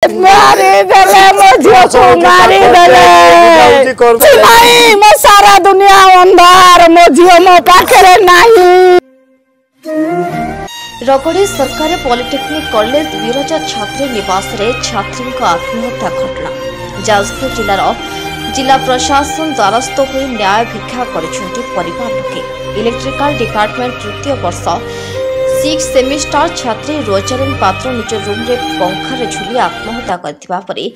मारी देले मो झियो को मारी देले नहीं मो सारा दुनिया अंधार मो झियो मो पाखरे नहीं। रगड़ी सरकारी पॉलिटेक्निक कॉलेज विरजा छात्री निवास रे छात्री आत्महत्या घटना जाजपुर जिला प्रशासन द्वारस्थ हो न्याय भिक्षा परिवार लोके। इलेक्ट्रिकल डिपार्टमेंट तृतीय वर्ष 6 सेमिस्टर छात्री रोजारिन पात्र निज रूम रे पंखारे झुली आत्महत्या करथिबा परे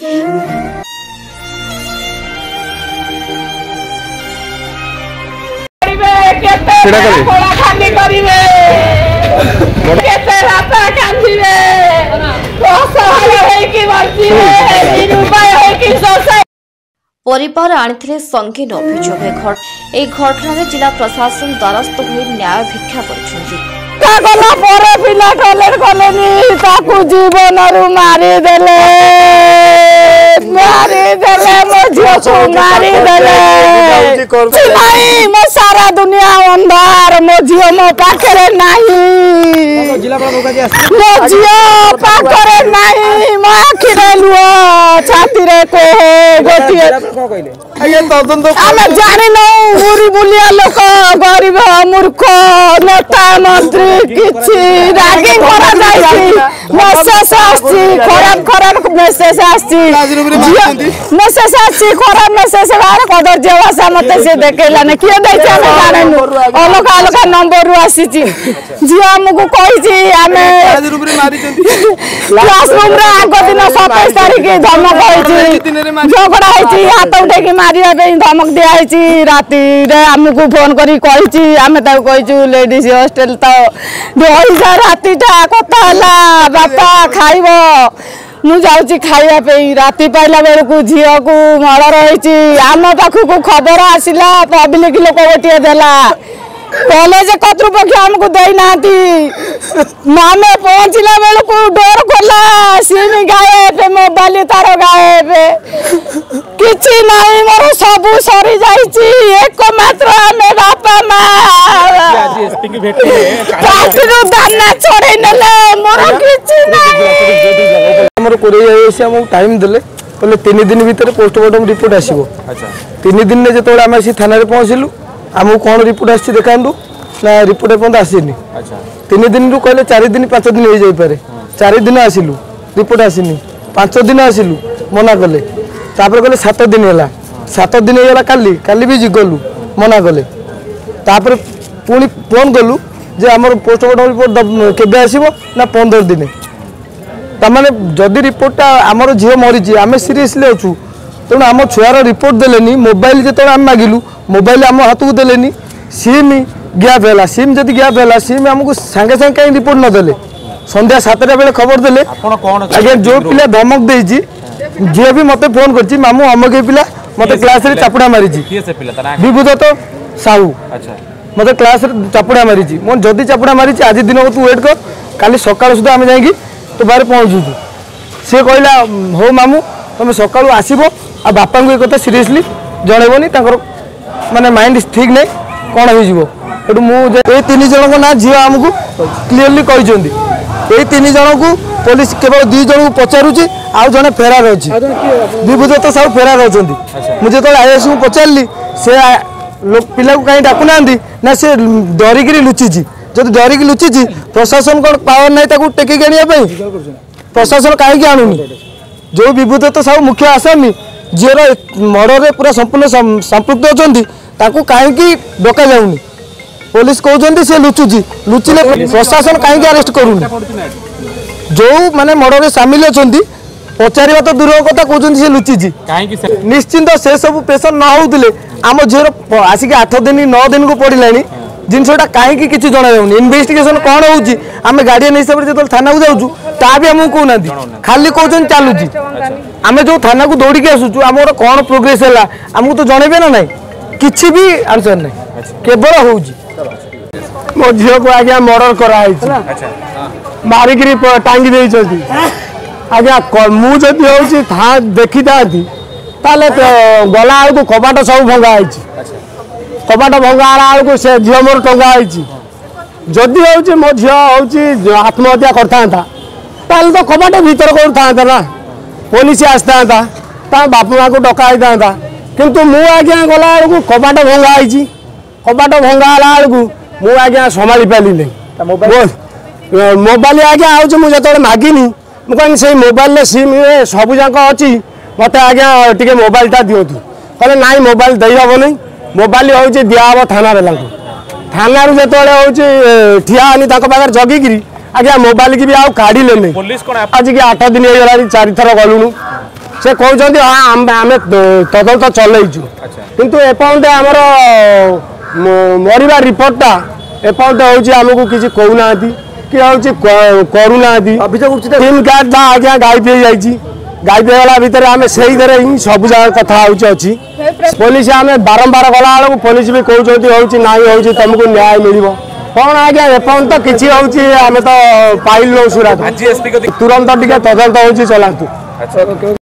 परिवार आनी संगीन अभियोग ए घटना जिला प्रशासन द्वारस्थ हो न्याय भिक्षा जीवन मारी देले मो झियो को मारी देले नहीं मो सारा दुनिया अंधार मो झियो मो पाखरे नहीं मो झियो पाखरे नहीं मो आखिरे लुह छाती रे को गोटिए आमे जानि न बुरी बुलिया लोक गरीब मूर्ख नेता मंत्री किछि रागी करा जायछि मेसेज आछि खराब मेसेज आछि मेसेज आछि खराब मेसेज बाहर कदर जे भाषा मते से देखैला ने किए दैछ हम जाने अलग अलग नंबर रु आसीछि जी हमकु कहिछि आमे क्लासरूम रे आगो दिन 27 तारिख धमक होइछि झगड़ा होइछि हाथ उठे के मारिया पे धमक दिया होइछि राती रे हमकु फोन करी कहिछि आमे त कहिछु लेडीज हॉस्टल त दोइजा रातीटा कथा हला बापा खाइबो मु जाउची खाइया पे राती पाइला बेल को झियो को मर्डर होइछि आम पाखु को खबर आसिला पब्लिक लोक गोटिए देला कॉलेज कर्तृपक्ष हमको दई नाती मामे पहुंचला बेल को डोर खोला सिम गायब मोबाइल तार गायब किछि नाही मोर सब सरी जाइछि एकमात्र हमें बापा मां एसपी की भेट पाटरो दाना छोड़े नले मोर किछि नाही हमर कोरे से हम टाइम देले कहले 3 दिन भीतर पोस्टमार्टम रिपोर्ट आसीबो। अच्छा 3 दिन ने जेतोला हम सी थाना रे पहुंचलु हमको कौन रिपोर्ट आसी देखांदु ना रिपोर्ट अपन आसीनी। अच्छा 3 दिन रु कहले 4 दिन 5 दिन हो जाई पारे 4 दिन आसिलु रिपोर्ट आसीनी 5 दिन आसिलु मना कले तापर कहले 7 दिन होला 7 दिन होला काली भी गलु मना कले तापर पुनी फोन गलु जे हमर पोस्टमार्टम रिपोर्ट केबे आसीबो ना 15 दिन तमाने जदी रिपोर्टटा हमर झियो मरिछि आमे सीरियसली अछु तेणु आम छुआर रिपोर्ट देलेनी मोबाइल जो आम मागिलु मोबाइल आम हाथ को देलेनी सिम गैप है सिम जब गैप है सिम आमको सांगे सांगे कहीं रिपोर्ट न देले संध्या 7टा बेले खबर देले आगे जो पिला धमक देछि जे भी मते फोन करछि मामू अमक पिला मते क्लास रे चापुडा मारिछि विभूत साहू अच्छा मते क्लास रे चापुडा मारिछि मन जदी चापुडा मारिछि आज दिन को तू वेट कर काली सकाळ सुधा आम जाईकी तो बाहर पहुंचू से कहला हो मामू तुम सकाळू आसीबो आ बापा को एक सीरियसली जनइबनी माने माइंड ठीक नहीं कौन हो मुझे 3 जन को ना झील आमको क्लीयरली कहते 3 जन को पुलिस केवल 2 जन को पचारुची आउ जने फेरार अच्छी विभूत सब फेरार अच्छा मुझे तो आईएस को पचारि से पिला को कहीं डाकू ना ना सी डरिकी लुचि जब डरिकी लुचि प्रशासन कौन पावर ना टेकिक आने प्रशासन कहीं आणुनी जो विभूत तो सब मुख्य आसामी झीर मर्डर पूरा संपूर्ण संपृक्त अच्छा कहीं डका जाऊनी पुलिस कहते सी लुचुची लुचिले प्रशासन कहीं अरेस्ट करूनी जो माने मर्डर सामिल अच्छा पचार तो दूर कथा कहते सी लुचिची निश्चिंत से सब प्रेसर न होते आम झीर आसिक 8 दिन 9 दिन को पड़िला जिनसा कहीं किसी जना जाऊनी इन्वेस्टिगेशन कौन होची आम गार्डियन हिसाब से जो थाना को जाऊँ ता भी आमको कहना खाली कहते चलुची आम जो थाना को दौड़ी आसुचु आम कौन प्रोग्रेस है आमको तो जनइबे ना ना किसी भी आंसर ना केवल होची मो झील को आज्ञा मर्डर कराई मारिकी टांगी देती आज्ञा मुझे हूँ देखी था गला को कबाट सब भंगा कबाट भंगा को से झील मोर टंगा जदि हूँ मो झी हूँ आत्महत्या करता तो कबाट भीतर करता ना पुलिस आसता बापा माँ को डका किंतु मु आज्ञा गला बेलू कबाट भंगा कबाट भंगा बेलू मु आज्ञा संभाली पारे मोबाइल आज्ञा आज मुझे मागिनी मुझे से मोबाइल सिम सब जाक अच्छी मत आज्ञा टे मोबाइलटा दिंतु कहले ना मोबाइल दे हे नहीं मोबाइल हूँ दिहब थाना बेला थाना जो ठियानी पाखे जगिकी आज्ञा मोबाइल की भी आउ काढ़े आज की 8 दिन होगा 4 थर गलुणु से कहते हाँ आम तदंत चलैचु किंतु एपर्यंत आमर मरवा रिपोर्टा एपर्यंत हूँ आमको किसी कहूना कि हूँ करूना टीम कार्ड आज्ञा गायब हो जाए गायब होगा भितर आम से ही सब जगह कथा अच्छी पुलिस आम बारंबार गला बेलू पुलिस भी कहते हूँ ना हूँ तुमको न्याय मिल कौन आज्ञा एपर्यंत किसी हूँ आम तो पाइल सुराग तुरंत टे तदंत हूँ चलातु।